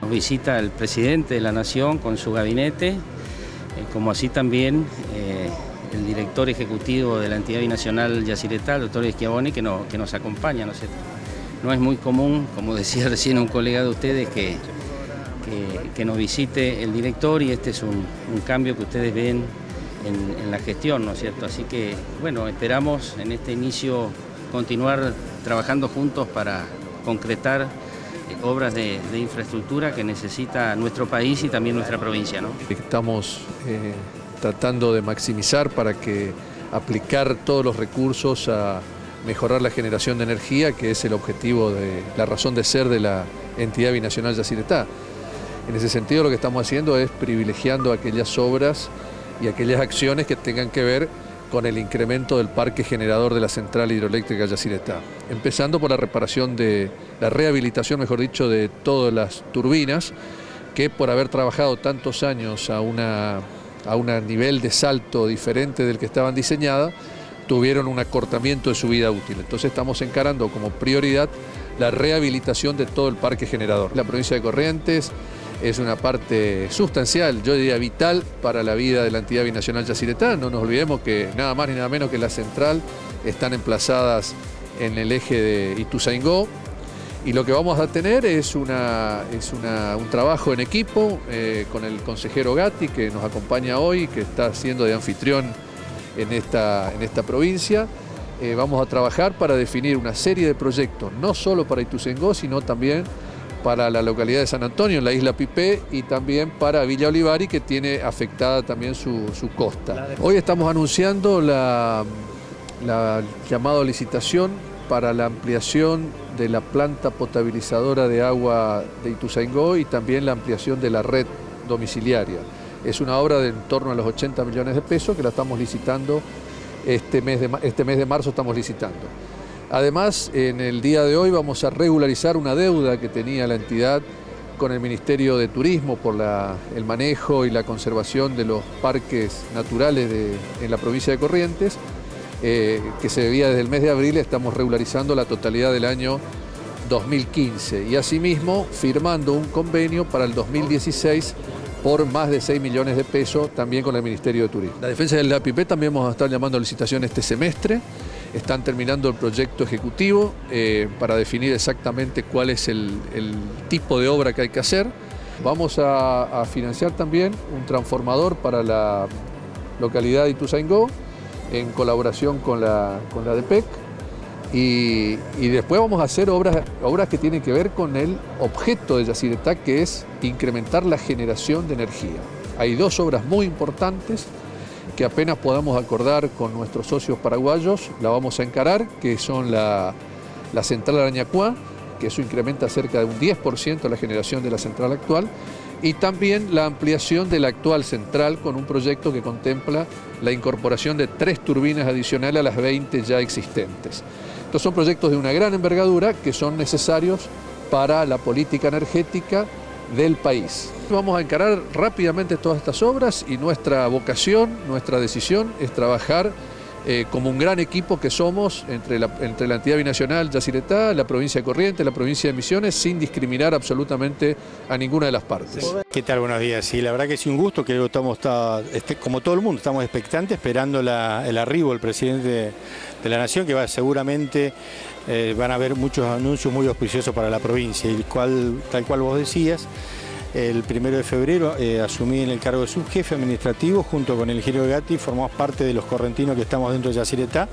Nos visita el presidente de la Nación con su gabinete, como así también el director ejecutivo de la entidad binacional Yacyretá, el doctor Schiavone, que nos acompaña, ¿no es cierto? No es muy común, como decía recién un colega de ustedes, que nos visite el director, y este es un cambio que ustedes ven en la gestión, ¿no es cierto? Así que, bueno, esperamos en este inicio continuar trabajando juntos para concretar obras de infraestructura que necesita nuestro país y también nuestra provincia, ¿no? Estamos tratando de maximizar para que aplicar todos los recursos a mejorar la generación de energía, que es el objetivo de la razón de ser de la entidad binacional Yacyretá. En ese sentido, lo que estamos haciendo es privilegiando aquellas obras y aquellas acciones que tengan que ver con el incremento del parque generador de la central hidroeléctrica Yacyretá, empezando por la reparación la rehabilitación, mejor dicho, de todas las turbinas, que por haber trabajado tantos años a un nivel de salto diferente del que estaban diseñadas, tuvieron un acortamiento de su vida útil. Entonces estamos encarando como prioridad la rehabilitación de todo el parque generador. La provincia de Corrientes es una parte sustancial, yo diría vital, para la vida de la entidad binacional Yacyretá. No nos olvidemos que nada más ni nada menos que la central están emplazadas en el eje de Ituzaingó, y lo que vamos a tener es un trabajo en equipo con el consejero Gatti, que nos acompaña hoy, que está siendo de anfitrión en esta provincia. Vamos a trabajar para definir una serie de proyectos, no solo para Ituzaingó, sino también para la localidad de San Antonio, en la isla Pipé, y también para Villa Olivari, que tiene afectada también su costa. Hoy estamos anunciando la llamada licitación para la ampliación de la planta potabilizadora de agua de Ituzaingó y también la ampliación de la red domiciliaria. Es una obra de en torno a los 80 millones de pesos que la estamos licitando este mes de marzo estamos licitando. Además, en el día de hoy vamos a regularizar una deuda que tenía la entidad con el Ministerio de Turismo por el manejo y la conservación de los parques naturales en la provincia de Corrientes, que se debía desde el mes de abril. Estamos regularizando la totalidad del año 2015 y asimismo firmando un convenio para el 2016 por más de 6 millones de pesos también con el Ministerio de Turismo. La defensa del APP también vamos a estar llamando a licitación este semestre. Están terminando el proyecto ejecutivo para definir exactamente cuál es el tipo de obra que hay que hacer. Vamos a financiar también un transformador para la localidad de Ituzaingó en colaboración con la DPEC. Y después vamos a hacer obras que tienen que ver con el objeto de Yacyretá, que es incrementar la generación de energía. Hay dos obras muy importantes que apenas podamos acordar con nuestros socios paraguayos, la vamos a encarar, que son la central Arañacuá, que eso incrementa cerca de un 10% la generación de la central actual, y también la ampliación de la actual central con un proyecto que contempla la incorporación de 3 turbinas adicionales a las 20 ya existentes. Estos son proyectos de una gran envergadura que son necesarios para la política energética del país. Vamos a encarar rápidamente todas estas obras y nuestra vocación, nuestra decisión es trabajar como un gran equipo que somos entre la entidad binacional Yacyretá, la provincia de Corrientes, la provincia de Misiones, sin discriminar absolutamente a ninguna de las partes. ¿Qué tal? Buenos días. Sí, la verdad que es un gusto, que estamos, como todo el mundo, estamos expectantes, esperando el arribo del presidente de la Nación, que seguramente van a haber muchos anuncios muy auspiciosos para la provincia, y tal cual vos decías. El 1 de febrero asumí en el cargo de subjefe administrativo, junto con el ingeniero Gatti, formamos parte de los correntinos que estamos dentro de Yacyretá,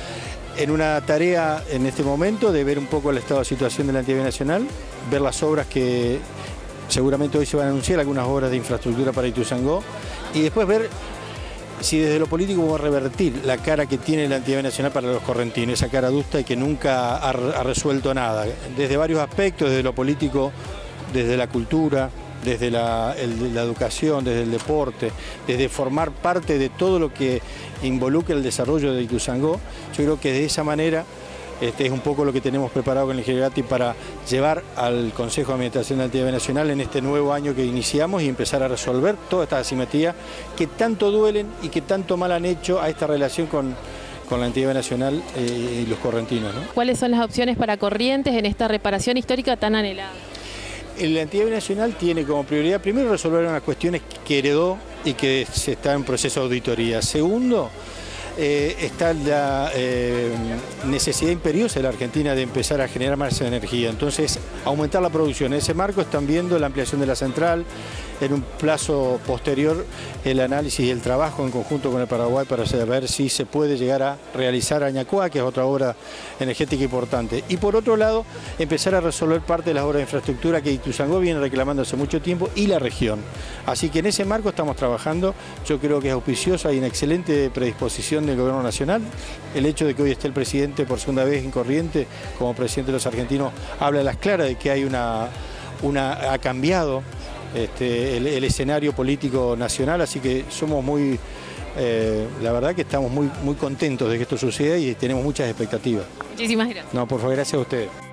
en una tarea en este momento de ver un poco el estado de situación de la entidad nacional, ver las obras que seguramente hoy se van a anunciar, algunas obras de infraestructura para Ituzaingó, y después ver si desde lo político vamos a revertir la cara que tiene la entidad nacional para los correntinos, esa cara adusta y que nunca ha resuelto nada, desde varios aspectos, desde lo político, desde la cultura, desde la educación, desde el deporte, desde formar parte de todo lo que involucra el desarrollo de Ituzaingó. Yo creo que de esa manera es un poco lo que tenemos preparado con el ingeniero Gatti para llevar al Consejo de Administración de la Entidad Nacional en este nuevo año que iniciamos y empezar a resolver todas estas asimetrías que tanto duelen y que tanto mal han hecho a esta relación con la entidad nacional y los correntinos, ¿no? ¿Cuáles son las opciones para Corrientes en esta reparación histórica tan anhelada? La entidad binacional tiene como prioridad, primero, resolver unas cuestiones que heredó y que se está en proceso de auditoría. Segundo, está la necesidad imperiosa de la Argentina de empezar a generar más energía, entonces aumentar la producción. En ese marco están viendo la ampliación de la central, en un plazo posterior el análisis y el trabajo en conjunto con el Paraguay para ver si se puede llegar a realizar Añacuá, que es otra obra energética importante. Y por otro lado, empezar a resolver parte de las obras de infraestructura que Ituzaingó viene reclamando hace mucho tiempo y la región. Así que en ese marco estamos trabajando. Yo creo que es auspicioso, hay una excelente predisposición del Gobierno Nacional. El hecho de que hoy esté el presidente por segunda vez en Corrientes como presidente de los argentinos habla a las claras de que hay ha cambiado el escenario político nacional, así que somos la verdad que estamos muy contentos de que esto suceda y tenemos muchas expectativas. Muchísimas gracias. No, por favor, gracias a ustedes.